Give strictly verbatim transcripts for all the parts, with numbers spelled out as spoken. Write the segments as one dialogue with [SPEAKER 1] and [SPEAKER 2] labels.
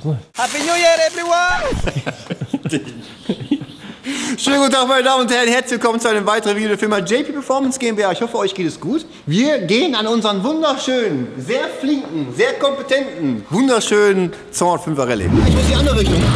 [SPEAKER 1] sein.
[SPEAKER 2] Happy New Year, everyone!
[SPEAKER 3] Schönen guten Tag, meine Damen und Herren. Herzlich willkommen zu einem weiteren Video der Firma J P Performance GmbH. Ich hoffe, euch geht es gut. Wir gehen an unseren wunderschönen, sehr flinken, sehr kompetenten, wunderschönen zweihundertfünfer Rallye. Ich muss in die andere Richtung.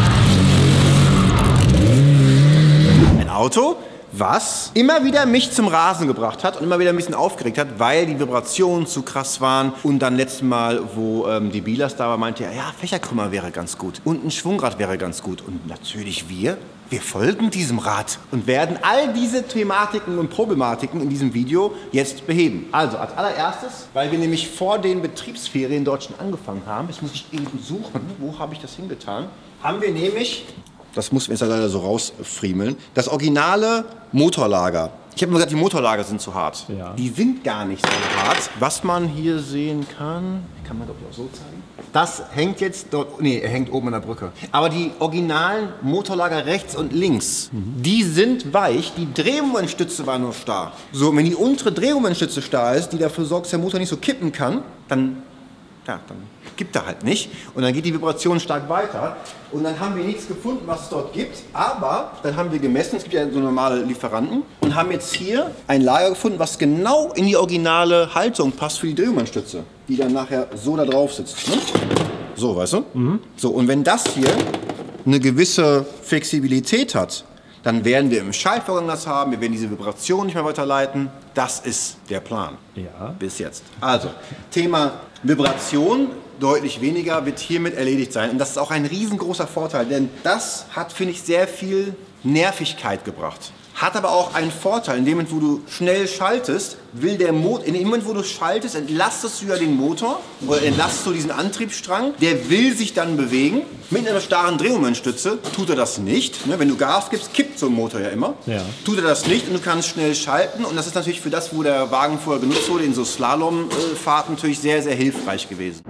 [SPEAKER 3] Ein Auto, was immer wieder mich zum Rasen gebracht hat und immer wieder ein bisschen aufgeregt hat, weil die Vibrationen zu krass waren. Und dann letztes Mal, wo ähm, die Bilas da war, meinte er, ja, Fächerkrümmer wäre ganz gut und ein Schwungrad wäre ganz gut. Und natürlich wir, wir folgen diesem Rad und werden all diese Thematiken und Problematiken in diesem Video jetzt beheben. Also als allererstes, weil wir nämlich vor den Betriebsferien dort schon angefangen haben, jetzt muss ich eben suchen, wo habe ich das hingetan, haben wir nämlich... Das muss mir jetzt leider so rausfriemeln. Das originale Motorlager. Ich habe immer gesagt, die Motorlager sind zu hart.
[SPEAKER 1] Ja.
[SPEAKER 3] Die sind gar nicht so hart. Was man hier sehen kann, kann man glaube ich auch so zeigen. Das hängt jetzt dort, nee, er hängt oben an der Brücke. Aber die originalen Motorlager rechts und links, mhm. die sind weich. Die Drehmomentstütze war nur starr. So, wenn die untere Drehmomentstütze starr ist, die dafür sorgt, dass der Motor nicht so kippen kann, dann... Ja, dann gibt er halt nicht und dann geht die Vibration stark weiter und dann haben wir nichts gefunden, was es dort gibt, aber dann haben wir gemessen, es gibt ja so normale Lieferanten und haben jetzt hier ein Lager gefunden, was genau in die originale Haltung passt für die Drehmomentstütze, die dann nachher so da drauf sitzt. Ne? So, weißt du? Mhm. So, und wenn das hier eine gewisse Flexibilität hat, dann werden wir im Schaltvorgang das haben, wir werden diese Vibration nicht mehr weiterleiten. Das ist der Plan.
[SPEAKER 1] Ja.
[SPEAKER 3] Bis jetzt. Also, Thema Vibration, deutlich weniger, wird hiermit erledigt sein. Und das ist auch ein riesengroßer Vorteil, denn das hat, finde ich, sehr viel Nervigkeit gebracht. Hat aber auch einen Vorteil, in dem Moment, wo du schnell schaltest, will der Motor, in dem Moment, wo du schaltest, entlastest du ja den Motor oder entlastest du diesen Antriebsstrang, der will sich dann bewegen. Mit einer starren Drehmomentstütze tut er das nicht. Wenn du Gas gibst, kippt so ein Motor ja immer. Ja. Tut er das nicht und du kannst schnell schalten und das ist natürlich für das, wo der Wagen vorher genutzt wurde, in so Slalomfahrten natürlich sehr, sehr hilfreich gewesen.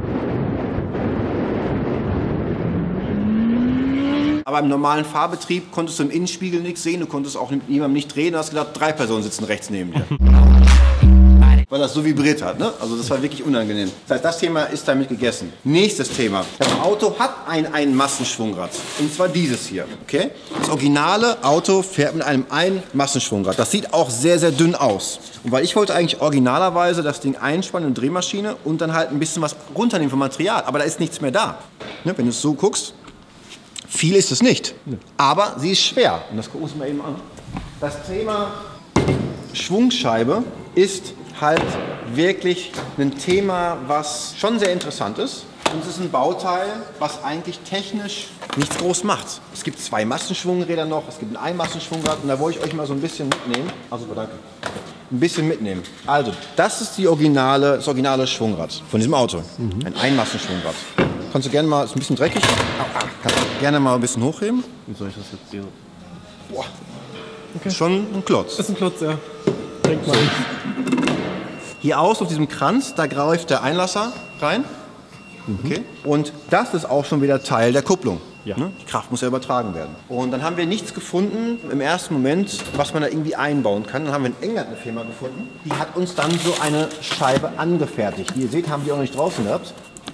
[SPEAKER 3] Aber im normalen Fahrbetrieb konntest du im Innenspiegel nichts sehen, du konntest auch mit jemandem nicht drehen, du hast gedacht, drei Personen sitzen rechts neben dir. Weil das so vibriert hat, ne? Also das war wirklich unangenehm. Das heißt, das Thema ist damit gegessen. Nächstes Thema. Das Auto hat ein, ein Massenschwungrad. Und zwar dieses hier, okay? Das originale Auto fährt mit einem Ein-Massenschwungrad. Das sieht auch sehr, sehr dünn aus. Und weil ich wollte eigentlich originalerweise das Ding einspannen in eine Drehmaschine und dann halt ein bisschen was runternehmen vom Material. Aber da ist nichts mehr da. Ne? Wenn du es so guckst, viel ist es nicht, aber sie ist schwer. Und das gucken wir uns mal eben an. Das Thema Schwungscheibe ist halt wirklich ein Thema, was schon sehr interessant ist. Und es ist ein Bauteil, was eigentlich technisch nichts groß macht. Es gibt zwei Massenschwungräder noch, es gibt ein Einmassenschwungrad und da wollte ich euch mal so ein bisschen mitnehmen. Also, danke. Ein bisschen mitnehmen. Also, das ist die originale, das originale Schwungrad von diesem Auto. Mhm. Ein Einmassenschwungrad. Kannst du gerne mal, ist ein bisschen dreckig, kannst du gerne mal ein bisschen hochheben.
[SPEAKER 1] Wie soll ich das jetzt hier?
[SPEAKER 3] Boah, okay. Schon ein Klotz.
[SPEAKER 1] Das ist ein Klotz, ja. Denk mal.
[SPEAKER 3] So. Hier aus auf diesem Kranz, da greift der Einlasser rein. Mhm. Okay. Und das ist auch schon wieder Teil der Kupplung. Ja. Ne? Die Kraft muss ja übertragen werden. Und dann haben wir nichts gefunden im ersten Moment, was man da irgendwie einbauen kann. Dann haben wir in England eine Firma gefunden, die hat uns dann so eine Scheibe angefertigt. Wie ihr seht, haben die auch noch nicht draußen gehabt.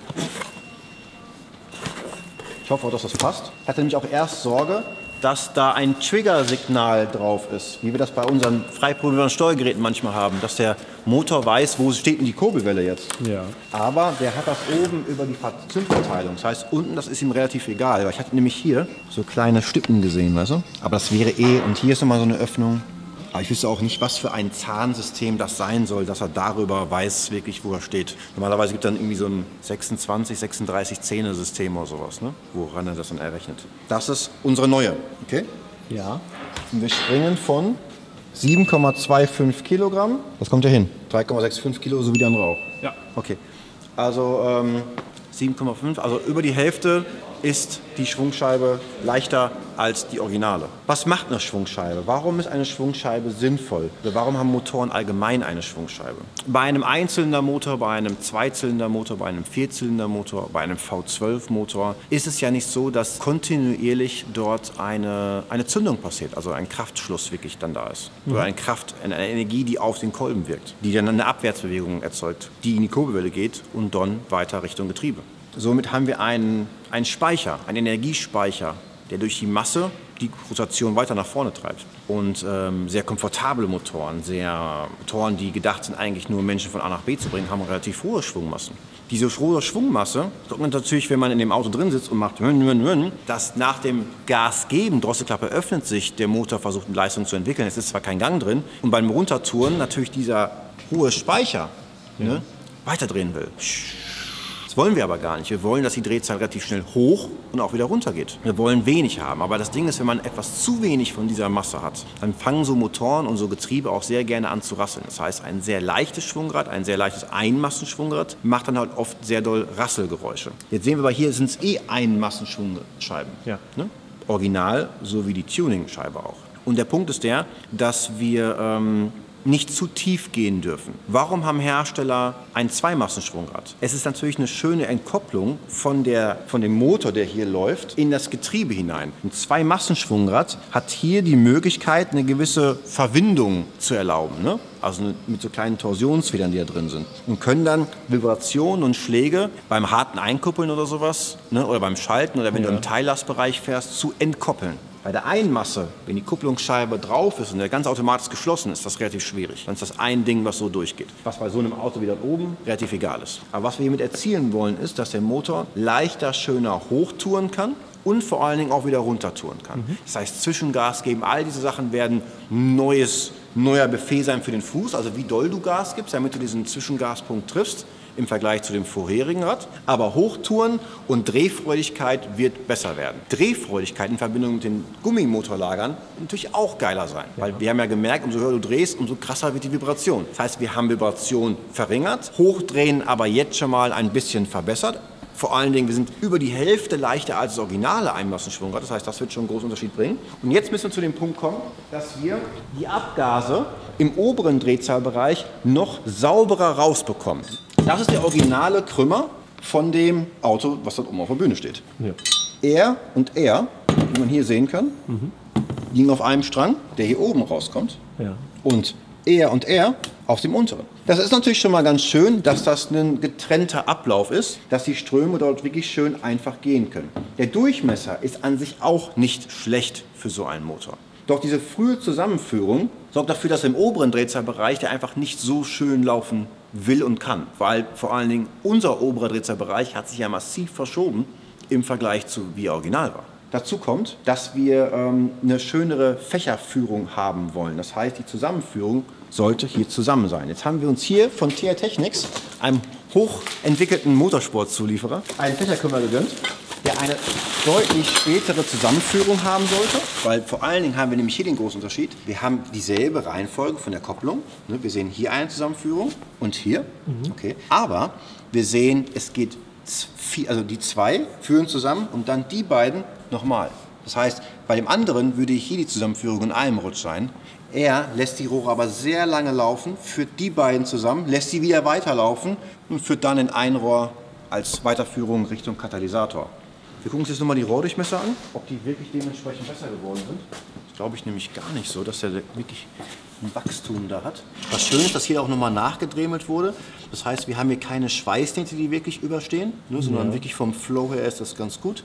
[SPEAKER 3] Ich hoffe auch, dass das passt. Ich hatte nämlich auch erst Sorge, dass da ein Triggersignal drauf ist, wie wir das bei unseren freiprobierbaren Steuergeräten manchmal haben, dass der Motor weiß, wo steht denn die Kurbelwelle jetzt. Ja. Aber der hat das oben über die Zündverteilung. Das heißt, unten, das ist ihm relativ egal. Weil ich hatte nämlich hier so kleine Stippen gesehen, weißt du? Aber das wäre eh, und hier ist nochmal so eine Öffnung. Aber ich wüsste auch nicht, was für ein Zahnsystem das sein soll, dass er darüber weiß, wirklich, wo er steht. Normalerweise gibt es dann irgendwie so ein sechsundzwanzig, sechsunddreißig Zähne-System oder sowas, ne? Woran er das dann errechnet. Das ist unsere neue, okay? Ja. Und wir springen von sieben Komma fünfundzwanzig Kilogramm. Was kommt da hin? drei Komma fünfundsechzig Kilo, so wie der andere auch. Ja. Okay. Also ähm, sieben Komma fünf, also über die Hälfte ist die Schwungscheibe leichter als die Originale. Was macht eine Schwungscheibe? Warum ist eine Schwungscheibe sinnvoll? Oder warum haben Motoren allgemein eine Schwungscheibe? Bei einem Einzylindermotor, bei einem Zweizylindermotor, bei einem Vierzylindermotor, bei einem V zwölf Motor ist es ja nicht so, dass kontinuierlich dort eine, eine Zündung passiert, also ein Kraftschluss wirklich dann da ist. Mhm. Oder eine Kraft, eine Energie, die auf den Kolben wirkt, die dann eine Abwärtsbewegung erzeugt, die in die Kurbelwelle geht und dann weiter Richtung Getriebe. Somit haben wir einen, einen Speicher, einen Energiespeicher, der durch die Masse die Rotation weiter nach vorne treibt. Und ähm, sehr komfortable Motoren, sehr Motoren, die gedacht sind, eigentlich nur Menschen von A nach B zu bringen, haben relativ hohe Schwungmassen. Diese hohe Schwungmasse sorgt natürlich, wenn man in dem Auto drin sitzt und macht hön, hön, hön, dass nach dem Gas geben, Drosselklappe öffnet sich, der Motor versucht eine Leistung zu entwickeln. Es ist zwar kein Gang drin und beim Runtertouren natürlich dieser hohe Speicher ja. ne, weiterdrehen will. Das wollen wir aber gar nicht. Wir wollen, dass die Drehzahl relativ schnell hoch und auch wieder runter geht. Wir wollen wenig haben. Aber das Ding ist, wenn man etwas zu wenig von dieser Masse hat, dann fangen so Motoren und so Getriebe auch sehr gerne an zu rasseln. Das heißt, ein sehr leichtes Schwungrad, ein sehr leichtes Einmassenschwungrad macht dann halt oft sehr doll Rasselgeräusche. Jetzt sehen wir aber hier, sind es eh Einmassenschwungscheiben. Ja. Ne? Original, so wie die Tuning-Scheibe auch. Und der Punkt ist der, dass wir ähm, nicht zu tief gehen dürfen. Warum haben Hersteller ein Zweimassenschwungrad? Es ist natürlich eine schöne Entkopplung von, der, von dem Motor, der hier läuft, in das Getriebe hinein. Ein Zweimassenschwungrad hat hier die Möglichkeit, eine gewisse Verwindung zu erlauben, ne? Also mit so kleinen Torsionsfedern, die da drin sind. Und können dann Vibrationen und Schläge beim harten Einkuppeln oder sowas, ne? Oder beim Schalten oder wenn ja. du im Teillastbereich fährst, zu entkoppeln. Bei der Einmasse, wenn die Kupplungsscheibe drauf ist und der ganz automatisch geschlossen ist, ist das relativ schwierig. Dann ist das ein Ding, was so durchgeht. Was bei so einem Auto wieder oben relativ egal ist. Aber was wir hiermit erzielen wollen, ist, dass der Motor leichter, schöner hochtouren kann und vor allen Dingen auch wieder runtertouren kann. Mhm. Das heißt, Zwischengas geben, all diese Sachen werden neues, neuer Befehl sein für den Fuß. Also wie doll du Gas gibst, damit du diesen Zwischengaspunkt triffst im Vergleich zu dem vorherigen Rad. Aber Hochtouren und Drehfreudigkeit wird besser werden. Drehfreudigkeit in Verbindung mit den Gummimotorlagern wird natürlich auch geiler sein. Ja. Weil wir haben ja gemerkt, umso höher du drehst, umso krasser wird die Vibration. Das heißt, wir haben Vibration verringert, Hochdrehen aber jetzt schon mal ein bisschen verbessert. Vor allen Dingen, wir sind über die Hälfte leichter als das originale Einmassenschwungrad. Das heißt, das wird schon einen großen Unterschied bringen. Und jetzt müssen wir zu dem Punkt kommen, dass wir die Abgase im oberen Drehzahlbereich noch sauberer rausbekommen. Das ist der originale Krümmer von dem Auto, was dort oben auf der Bühne steht. Ja. Er und er, wie man hier sehen kann, mhm. liegen auf einem Strang, der hier oben rauskommt. Ja. Und er und er auf dem unteren. Das ist natürlich schon mal ganz schön, dass das ein getrennter Ablauf ist, dass die Ströme dort wirklich schön einfach gehen können. Der Durchmesser ist an sich auch nicht schlecht für so einen Motor. Doch diese frühe Zusammenführung sorgt dafür, dass im oberen Drehzahlbereich der einfach nicht so schön laufen will und kann. Weil vor allen Dingen unser oberer Drehzahlbereich hat sich ja massiv verschoben im Vergleich zu wie er original war. Dazu kommt, dass wir ähm, eine schönere Fächerführung haben wollen. Das heißt, die Zusammenführung sollte hier zusammen sein. Jetzt haben wir uns hier von T R Technics, einem hochentwickelten Motorsportzulieferer, einen Fächerkrümmer gegönnt, der eine deutlich spätere Zusammenführung haben sollte. Weil vor allen Dingen haben wir nämlich hier den großen Unterschied. Wir haben dieselbe Reihenfolge von der Kopplung. Wir sehen hier eine Zusammenführung und hier. Mhm. Okay. Aber wir sehen, es geht also die zwei führen zusammen und dann die beiden nochmal. Das heißt, bei dem anderen würde hier die Zusammenführung in einem Rutsch sein. Er lässt die Rohre aber sehr lange laufen, führt die beiden zusammen, lässt sie wieder weiterlaufen und führt dann in ein Rohr als Weiterführung Richtung Katalysator. Wir gucken uns jetzt nochmal die Rohrdurchmesser an, ob die wirklich dementsprechend besser geworden sind. Das glaube ich nämlich gar nicht so, dass er wirklich ein Wachstum da hat. Was schön ist, dass hier auch nochmal nachgedremelt wurde. Das heißt, wir haben hier keine Schweißnähte, die wirklich überstehen, ne, sondern ja. wirklich vom Flow her ist das ganz gut.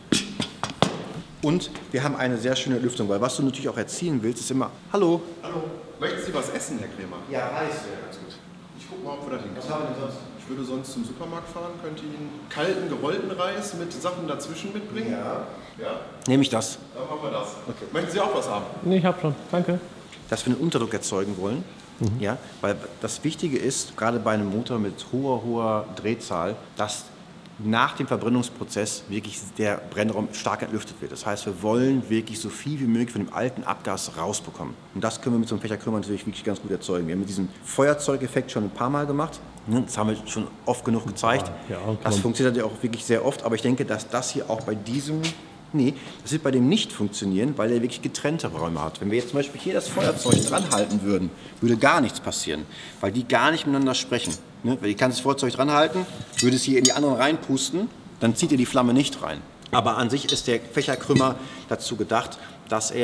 [SPEAKER 3] Und wir haben eine sehr schöne Lüftung, weil was du natürlich auch erzielen willst, ist immer, hallo.
[SPEAKER 4] Hallo, möchten Sie was essen, Herr Krämer?
[SPEAKER 3] Ja, Reis.
[SPEAKER 4] Ja, ganz gut. Ich gucke mal, ob wir da hinkriegen. Was haben wir denn sonst? Ich würde sonst zum Supermarkt fahren, könnte Ihnen kalten, gerollten Reis mit Sachen dazwischen mitbringen.
[SPEAKER 3] Ja.
[SPEAKER 4] Ja?
[SPEAKER 3] Nehme ich das.
[SPEAKER 4] Dann machen wir das.
[SPEAKER 3] Okay.
[SPEAKER 4] Möchten Sie auch was haben?
[SPEAKER 1] Nee, ich habe schon. Danke.
[SPEAKER 3] Dass wir einen Unterdruck erzeugen wollen. Mhm. Ja, weil das Wichtige ist, gerade bei einem Motor mit hoher, hoher Drehzahl, dass nach dem Verbrennungsprozess wirklich der Brennraum stark entlüftet wird. Das heißt, wir wollen wirklich so viel wie möglich von dem alten Abgas rausbekommen. Und das können wir mit so einem Fächerkrümmer natürlich wirklich ganz gut erzeugen. Wir haben mit diesem Feuerzeugeffekt schon ein paar Mal gemacht. Das haben wir schon oft genug gezeigt. Ja, ja, das funktioniert ja auch wirklich sehr oft. Aber ich denke, dass das hier auch bei diesem... Nee, das wird bei dem nicht funktionieren, weil er wirklich getrennte Räume hat. Wenn wir jetzt zum Beispiel hier das Feuerzeug dran halten würden, würde gar nichts passieren, weil die gar nicht miteinander sprechen. Ne? Weil ich kann das Feuerzeug dran halten, würde es hier in die anderen reinpusten, dann zieht ihr die Flamme nicht rein. Aber an sich ist der Fächerkrümmer dazu gedacht, dass er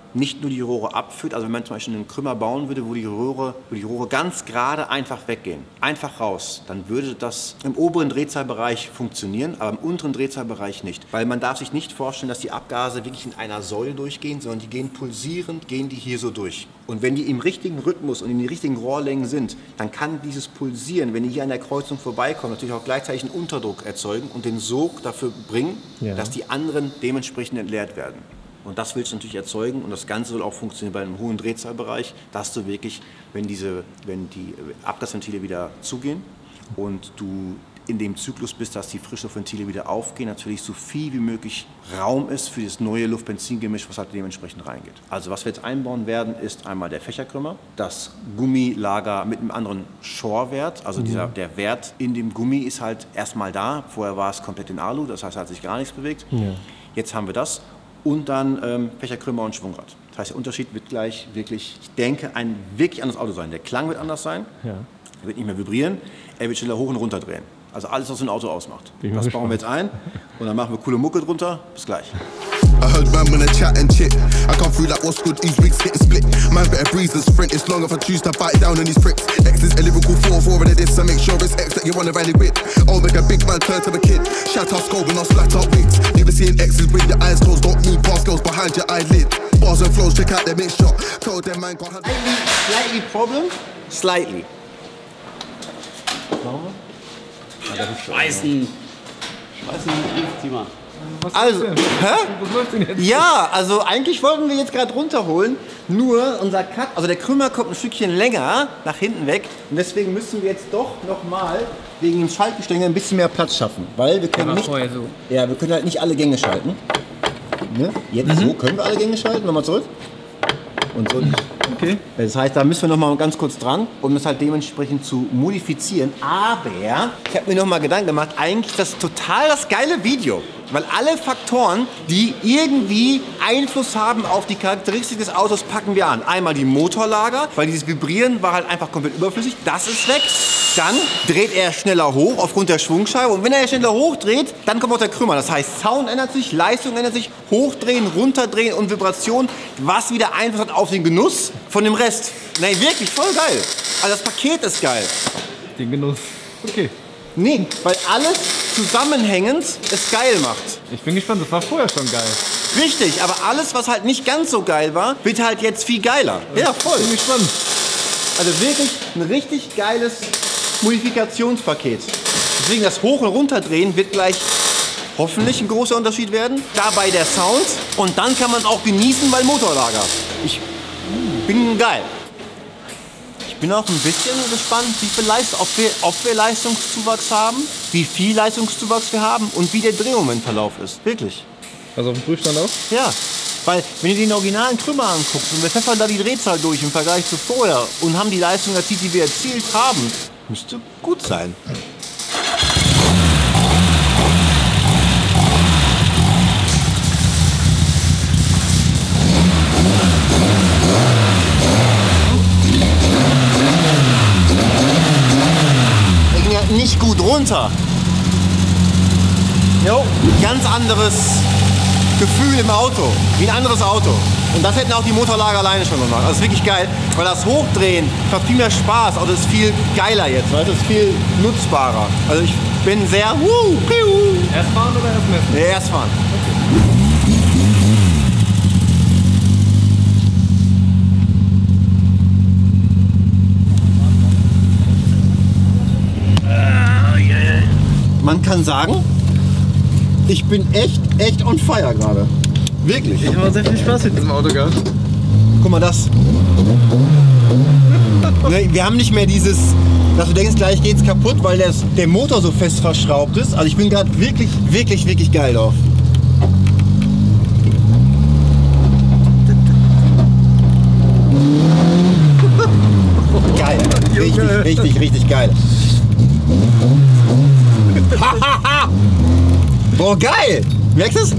[SPEAKER 3] nicht nur die Rohre abführt, also wenn man zum Beispiel einen Krümmer bauen würde, wo die Rohre, wo die Rohre ganz gerade einfach weggehen, einfach raus, dann würde das im oberen Drehzahlbereich funktionieren, aber im unteren Drehzahlbereich nicht. Weil man darf sich nicht vorstellen, dass die Abgase wirklich in einer Säule durchgehen, sondern die gehen pulsierend, gehen die hier so durch. Und wenn die im richtigen Rhythmus und in den richtigen Rohrlängen sind, dann kann dieses Pulsieren, wenn die hier an der Kreuzung vorbeikommen, natürlich auch gleichzeitig einen Unterdruck erzeugen und den Sog dafür bringen,
[SPEAKER 1] ja. dass
[SPEAKER 3] die anderen dementsprechend entleert werden. Und das willst du natürlich erzeugen und das Ganze soll auch funktionieren bei einem hohen Drehzahlbereich, dass du wirklich, wenn, diese, wenn die Abgasventile wieder zugehen und du in dem Zyklus bist, dass die Frischluftventile wieder aufgehen, natürlich so viel wie möglich Raum ist für das neue Luft-Benzin-Gemisch, was halt dementsprechend reingeht. Also was wir jetzt einbauen werden, ist einmal der Fächerkrümmer, das Gummilager mit einem anderen Shore-Wert, also mhm. dieser, der Wert in dem Gummi ist halt erstmal da, vorher war es komplett in Alu, das heißt, hat sich gar nichts bewegt. Ja. Jetzt haben wir das. Und dann ähm, Fächerkrümmer und Schwungrad. Das heißt, der Unterschied wird gleich wirklich, ich denke, ein wirklich anderes Auto sein. Der Klang wird anders sein, ja. Er wird nicht mehr vibrieren, er wird schneller hoch und runter drehen. Also alles, was ein Auto ausmacht. Das bauen gespannt. wir jetzt ein und dann machen wir coole Mucke drunter. Bis gleich.
[SPEAKER 5] I heard man when I chat and chit. I come through like what's good, these wigs hit and split. Man better breeze than sprint, it's long if I choose to bite down on these pricks. X is a lyrical four four and this, so make sure it's X that you wanna valid with. Oh, make a big man turn to a kid. Shout out scope and not splat out wigs. Never seeing X's with your eyes closed, don't move past girls behind your eyelid. Bars and flows, check out their mixture. Told them man got
[SPEAKER 3] slightly, slightly problem, slightly.
[SPEAKER 1] Warum?
[SPEAKER 2] Schmeißen! Schmeißen ins Thema.
[SPEAKER 3] Was also, hä? Was läuft denn jetzt? Ja, also eigentlich wollten wir jetzt gerade runterholen, nur unser Cut, also der Krümmer kommt ein Stückchen länger nach hinten weg und deswegen müssen wir jetzt doch nochmal wegen dem Schaltgestänge ein bisschen mehr Platz schaffen, weil wir können nicht,
[SPEAKER 2] so.
[SPEAKER 3] ja, wir können halt nicht alle Gänge schalten. Ne? Jetzt mhm. so können wir alle Gänge schalten, nochmal zurück und so. Okay. Das heißt, da müssen wir noch mal ganz kurz dran, um das halt dementsprechend zu modifizieren. Aber ich habe mir noch mal Gedanken gemacht, eigentlich ist das total das geile Video. Weil alle Faktoren, die irgendwie Einfluss haben auf die Charakteristik des Autos, packen wir an. Einmal die Motorlager, weil dieses Vibrieren war halt einfach komplett überflüssig. Das ist weg. Dann dreht er schneller hoch aufgrund der Schwungscheibe. Und wenn er schneller hochdreht, dann kommt auch der Krümmer. Das heißt, Sound ändert sich, Leistung ändert sich, Hochdrehen, Runterdrehen und Vibration, was wieder Einfluss hat auf den Genuss von dem Rest. Nein, wirklich, voll geil. Also das Paket ist geil.
[SPEAKER 1] Den Genuss. Okay.
[SPEAKER 3] Nee, weil alles zusammenhängend es geil macht.
[SPEAKER 1] Ich bin gespannt, das war vorher schon geil.
[SPEAKER 3] Richtig, aber alles, was halt nicht ganz so geil war, wird halt jetzt viel geiler. Ja, voll.
[SPEAKER 1] Ich bin gespannt.
[SPEAKER 3] Also wirklich ein richtig geiles Modifikationspaket. Deswegen das Hoch- und Runterdrehen wird gleich hoffentlich ein großer Unterschied werden. Dabei der Sound und dann kann man es auch genießen, weil Motorlager. Ich bin geil. Ich bin auch ein bisschen gespannt, wie viel Leist ob, wir, ob wir Leistungszuwachs haben, wie viel Leistungszuwachs wir haben und wie der Drehmomentverlauf ist. Wirklich.
[SPEAKER 1] Also auf dem Prüfstand auch?
[SPEAKER 3] Ja, weil wenn ihr den originalen Trümmer anguckt und wir pfeffern da die Drehzahl durch im Vergleich zu vorher und haben die Leistung erzielt, die wir erzielt haben, müsste gut sein. Nicht gut runter. Jo, ganz anderes Gefühl im Auto, wie ein anderes Auto. Und das hätten auch die Motorlager alleine schon gemacht. Das ist wirklich geil, weil das Hochdrehen macht viel mehr Spaß. Auto ist viel geiler jetzt, weil es ist viel nutzbarer. Also ich bin sehr. Wuh, piu.
[SPEAKER 1] Erst fahren oder erst messen?
[SPEAKER 3] Nee, erst fahren. Okay. Man kann sagen, ich bin echt, echt on fire gerade. Wirklich.
[SPEAKER 1] Ich habe sehr viel Spaß mit diesem Auto gehabt.
[SPEAKER 3] Guck mal das. Wir haben nicht mehr dieses, dass du denkst, gleich geht's kaputt, weil der, der Motor so fest verschraubt ist. Also ich bin gerade wirklich, wirklich, wirklich geil drauf. Geil. Richtig, richtig, richtig geil. Boah, geil! Merkst du es?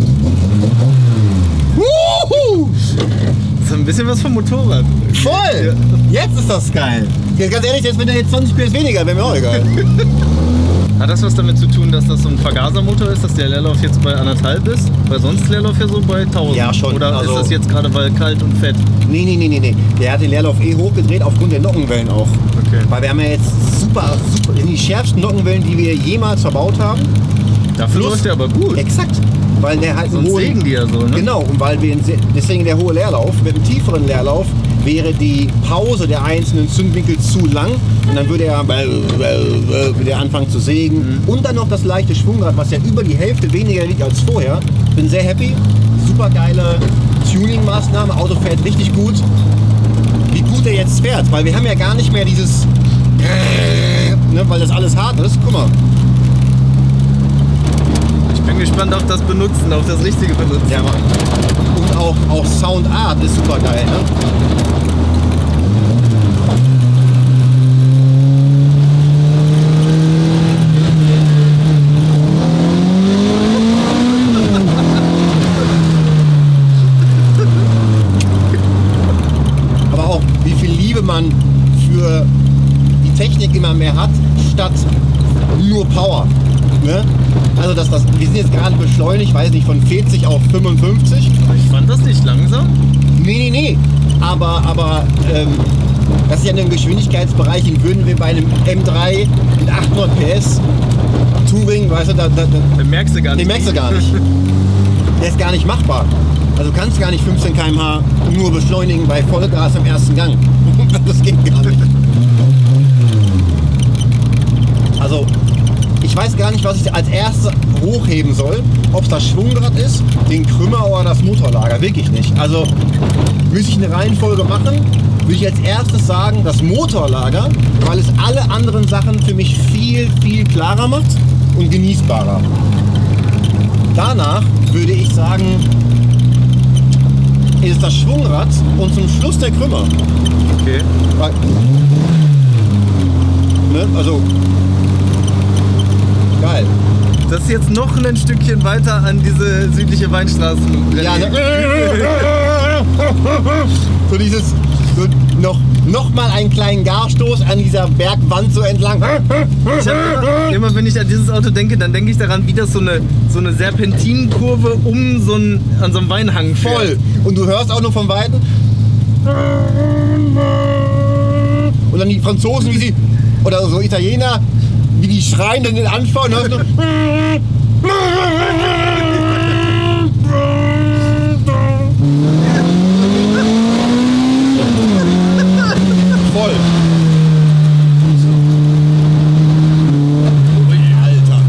[SPEAKER 3] Wuhu!
[SPEAKER 1] Das ist ein bisschen was vom Motorrad.
[SPEAKER 3] Voll! Jetzt ist das geil. Ganz ehrlich, jetzt, wenn er jetzt zwanzig P S weniger, wäre mir auch egal.
[SPEAKER 1] Hat das was damit zu tun, dass das so ein Vergasermotor ist, dass der Leerlauf jetzt bei anderthalb ist? Weil sonst Leerlauf ja so bei tausend.
[SPEAKER 3] Ja, schon.
[SPEAKER 1] Oder
[SPEAKER 3] Also-
[SPEAKER 1] ist das jetzt gerade weil kalt und fett?
[SPEAKER 3] Nee, nee, nee, nee, nee. Der hat den Leerlauf eh hochgedreht aufgrund der Nockenwellen auch.
[SPEAKER 1] Okay.
[SPEAKER 3] Weil wir haben ja jetzt super, super, die schärfsten Nockenwellen, die wir jemals verbaut haben.
[SPEAKER 1] Dafür
[SPEAKER 3] Plus-
[SPEAKER 1] läuft der aber gut.
[SPEAKER 3] Exakt. Weil der halt einen
[SPEAKER 1] Sonst
[SPEAKER 3] hohen,
[SPEAKER 1] sägen die ja so, ne?
[SPEAKER 3] Genau, und weil wir einen- deswegen der hohe Leerlauf. Mit einem tieferen Leerlauf wäre die Pause der einzelnen Zündwinkel zu lang und dann würde er, würde er anfangen zu sägen.
[SPEAKER 1] Mhm.
[SPEAKER 3] Und dann noch das leichte Schwungrad, was ja über die Hälfte weniger liegt als vorher. Bin sehr happy. Super geile Tuning-Maßnahme. Auto fährt richtig gut. Wie gut er jetzt fährt, weil wir haben ja gar nicht mehr dieses, ne, weil das alles hart ist. Guck mal.
[SPEAKER 1] Ich bin gespannt auf das Benutzen, auf das richtige Benutzen.
[SPEAKER 3] Ja, Mann. Und auch, auch Soundart ist super geil, ne? Aber auch, wie viel Liebe man für die Technik immer mehr hat, statt nur Power. Ne? Also das, das, wir sind jetzt gerade beschleunigt, weiß nicht, von vierzig auf fünfundfünfzig.
[SPEAKER 1] Ich fand das nicht langsam.
[SPEAKER 3] Nee, nee, nee. Aber, aber ähm, das ist ja in einem Geschwindigkeitsbereich, den würden wir bei einem M drei mit achthundert P S Touring, weißt du, da, da, da,
[SPEAKER 1] Den merkst du gar nicht.
[SPEAKER 3] den merkst du gar nicht. Der ist gar nicht machbar. Also du kannst gar nicht fünfzehn Kilometer pro Stunde nur beschleunigen bei Vollgas im ersten Gang. Das geht gar nicht. Also ich weiß gar nicht, was ich als erstes hochheben soll. Ob es das Schwungrad ist, den Krümmer oder das Motorlager. Wirklich nicht. Also müsste ich eine Reihenfolge machen, würde ich als erstes sagen, das Motorlager, weil es alle anderen Sachen für mich viel, viel klarer macht und genießbarer. Danach würde ich sagen, ist es das Schwungrad und zum Schluss der Krümmer.
[SPEAKER 1] Okay.
[SPEAKER 3] Weil, ne, also geil.
[SPEAKER 1] Das ist jetzt noch ein Stückchen weiter an diese südliche Weinstraße.
[SPEAKER 3] Ja, ne? So dieses, so noch, noch mal einen kleinen Garstoß an dieser Bergwand so entlang.
[SPEAKER 1] Ich hab immer, immer wenn ich an dieses Auto denke, dann denke ich daran, wie das so eine, so eine Serpentinenkurve um so einen, an so einem Weinhang fährt.
[SPEAKER 3] Voll. Und du hörst auch nur von Weitem. Und dann die Franzosen, wie sie, oder so Italiener, wie die schreien dann den Anfang und hörst nur. Voll. Alter.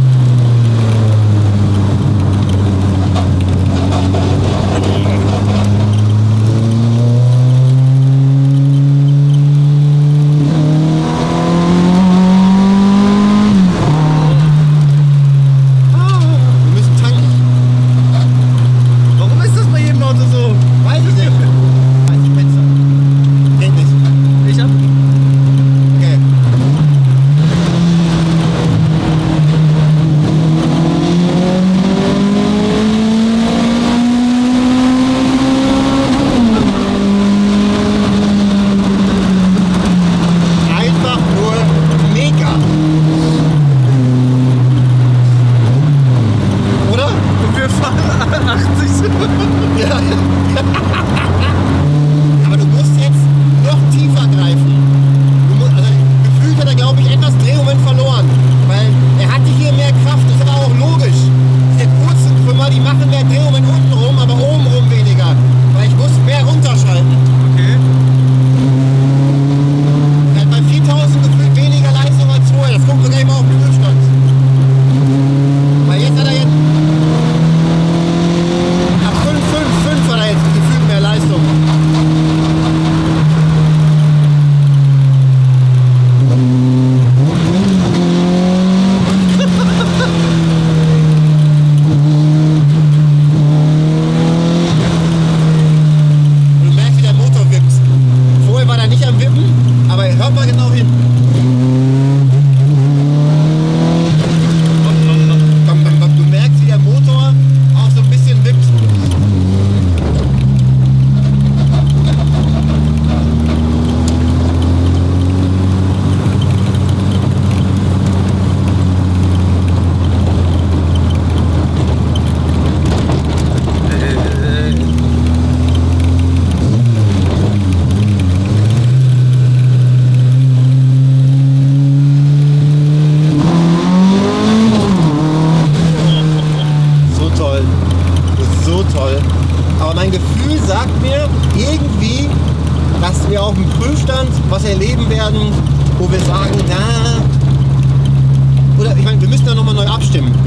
[SPEAKER 3] Wir müssen tanken.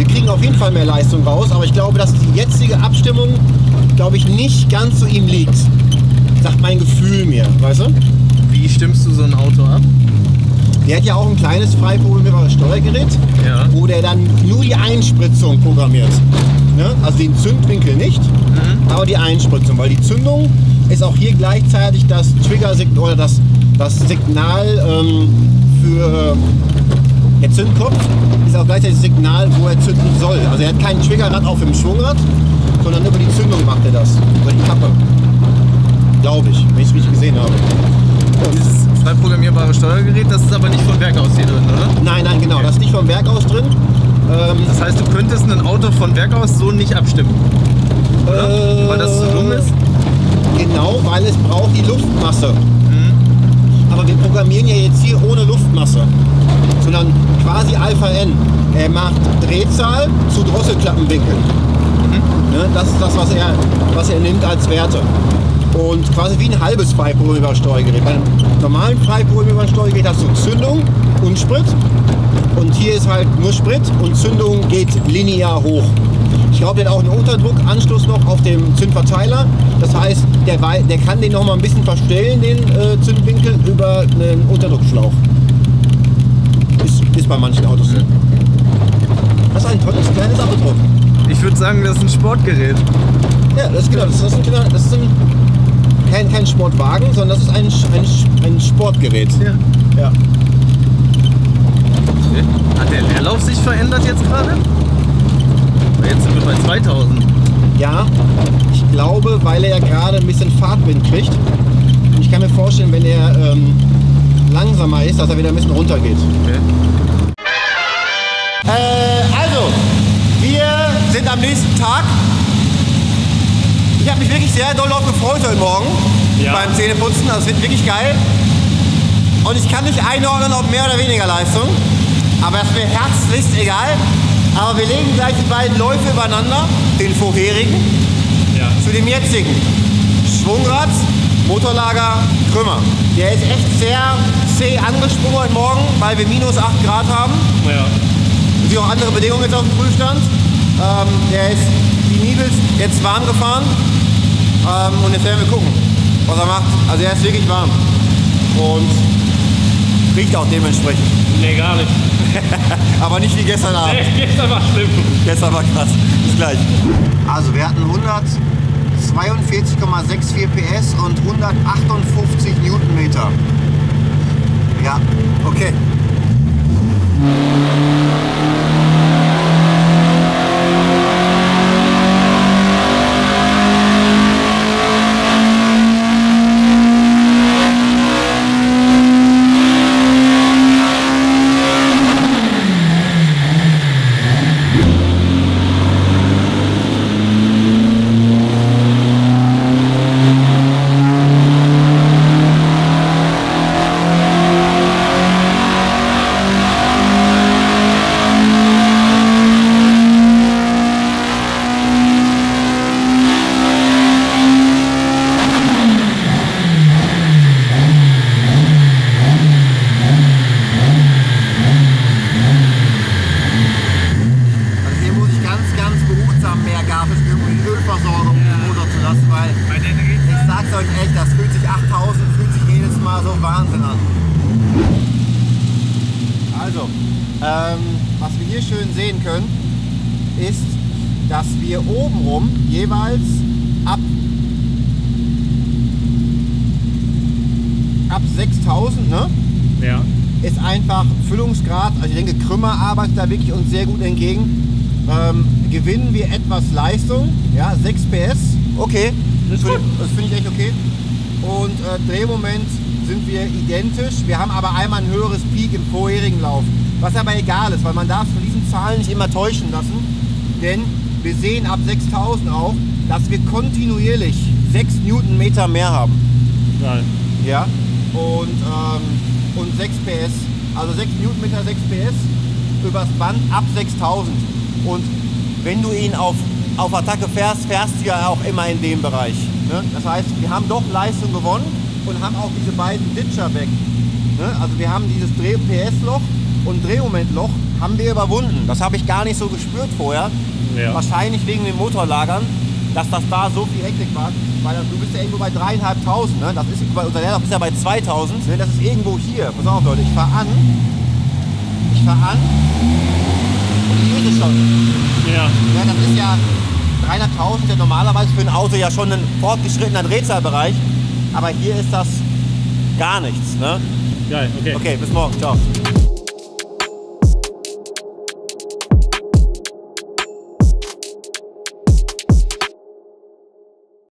[SPEAKER 3] wir kriegen auf jeden Fall mehr Leistung raus, aber ich glaube, dass die jetzige Abstimmung, glaube ich, nicht ganz zu ihm liegt. Sagt mein Gefühl mir, weißt du?
[SPEAKER 1] Wie stimmst du so ein Auto ab?
[SPEAKER 3] Der hat ja auch ein kleines frei programmierbares Steuergerät,
[SPEAKER 1] Ja.
[SPEAKER 3] wo der dann nur die Einspritzung programmiert. Ne? Also den Zündwinkel nicht,
[SPEAKER 1] Mhm.
[SPEAKER 3] aber die Einspritzung, weil die Zündung ist auch hier gleichzeitig das Trigger-Signal oder das, das Signal ähm, für der Zündkopf ist auch gleichzeitig das Signal, wo er zünden soll. Also er hat kein Triggerrad auf dem Schwungrad, sondern über die Zündung macht er das, über die Kappe. Glaube ich, wenn ich es richtig gesehen habe.
[SPEAKER 1] Dieses frei programmierbare Steuergerät, das ist aber nicht von Werk aus hier drin, oder?
[SPEAKER 3] Nein, nein, genau, das ist nicht vom Werk aus drin. Ähm,
[SPEAKER 1] Das heißt, du könntest ein Auto von Werk aus so nicht abstimmen, oder?
[SPEAKER 3] Äh,
[SPEAKER 1] Weil das zu dumm ist?
[SPEAKER 3] Genau, weil es braucht die Luftmasse. Aber wir programmieren ja jetzt hier ohne Luftmasse, sondern quasi Alpha N. Er macht Drehzahl zu Drosselklappenwinkel. Ne, das ist das, was er, was er nimmt als Werte. Und quasi wie ein halbes freiprogrammierbares Steuergerät. Bei einem normalen freiprogrammierbaren Steuergerät hast du Zündung und Sprit. Und hier ist halt nur Sprit und Zündung geht linear hoch. Ich glaube, der hat auch einen Unterdruckanschluss noch auf dem Zündverteiler. Das heißt, der, wei- der kann den noch mal ein bisschen verstellen, den äh, Zündwinkel, über einen Unterdruckschlauch. Ist, ist bei manchen Autos so. Das ist ein tolles kleines Auto.
[SPEAKER 1] Ich würde sagen, das ist ein Sportgerät.
[SPEAKER 3] Ja, das ist genau. Das ist ein, kleiner- das ist ein, kein, kein Sportwagen, sondern das ist ein, ein, ein Sportgerät.
[SPEAKER 1] Ja.
[SPEAKER 3] Ja.
[SPEAKER 1] Okay. Hat der Leerlauf sich verändert jetzt gerade? Weil jetzt sind wir bei zweitausend.
[SPEAKER 3] Ja, ich glaube, weil er ja gerade ein bisschen Fahrtwind kriegt. Und ich kann mir vorstellen, wenn er ähm, langsamer ist, dass er wieder ein bisschen runtergeht.
[SPEAKER 1] Okay.
[SPEAKER 3] Äh, also, wir sind am nächsten Tag. Ich habe mich wirklich sehr doll darauf gefreut heute Morgen beim Zähneputzen. Das wird wirklich geil. Und ich kann nicht einordnen, ob mehr oder weniger Leistung. Aber das ist mir herzlichst egal. Aber wir legen gleich die beiden Läufe übereinander, den vorherigen,
[SPEAKER 2] Ja.
[SPEAKER 3] zu dem jetzigen. Schwungrad, Motorlager, Krümmer. Der ist echt sehr zäh angesprungen heute Morgen, weil wir minus acht Grad haben.
[SPEAKER 2] Ja.
[SPEAKER 3] Es sind auch andere Bedingungen jetzt auf dem Prüfstand. Ähm, der ist die Nibels jetzt warm gefahren. Ähm, und jetzt werden wir gucken, was er macht. Also er ist wirklich warm. Und riecht auch dementsprechend.
[SPEAKER 2] Nee, gar nicht.
[SPEAKER 3] Aber nicht wie gestern Abend.
[SPEAKER 2] Nee, gestern war schlimm.
[SPEAKER 3] Gestern war krass. Bis gleich. Also wir hatten hundertzweiundvierzig Komma vierundsechzig P S und hundertachtundfünfzig Newtonmeter. Ja, okay. Also, ähm, was wir hier schön sehen können, ist, dass wir obenrum jeweils ab, ab sechstausend, ne,
[SPEAKER 2] Ja.
[SPEAKER 3] ist einfach Füllungsgrad, also ich denke, Krümmer arbeitet da wirklich uns sehr gut entgegen. Ähm, gewinnen wir etwas Leistung, ja, sechs P S, okay, das finde find ich echt okay. Und äh, Drehmoment sind wir identisch, wir haben aber einmal ein höheres Peak im vorherigen Lauf, was aber egal ist, weil man darf von diesen Zahlen nicht immer täuschen lassen, denn wir sehen ab sechstausend auch, dass wir kontinuierlich sechs Newtonmeter mehr haben.
[SPEAKER 2] Geil.
[SPEAKER 3] Ja, und, ähm, und sechs P S, also sechs Newtonmeter, sechs P S übers Band ab sechstausend. Und wenn du ihn auf, auf Attacke fährst, fährst du ja auch immer in dem Bereich. Ne? Das heißt, wir haben doch Leistung gewonnen und haben auch diese beiden Ditcher weg. Ne? Also wir haben dieses Dreh-P S-Loch und Drehmomentloch haben wir überwunden. Das habe ich gar nicht so gespürt vorher.
[SPEAKER 2] Ja.
[SPEAKER 3] Wahrscheinlich wegen den Motorlagern, dass das da so viel Hektik war. Weil du bist ja irgendwo bei dreieinhalbtausend, ne? Das ist, unser Leerlauf ist ja bei zweitausend. Ne? Das ist irgendwo hier. Pass auf, Leute, ich fahre an. Ich fahre an. Und hier ist es schon.
[SPEAKER 2] Ja.
[SPEAKER 3] Ja, das ist ja dreihunderttausend, ja normalerweise für ein Auto ja schon ein fortgeschrittener Drehzahlbereich. Aber hier ist das gar nichts, ne?
[SPEAKER 2] Geil, okay.
[SPEAKER 3] Okay, bis morgen. Ciao.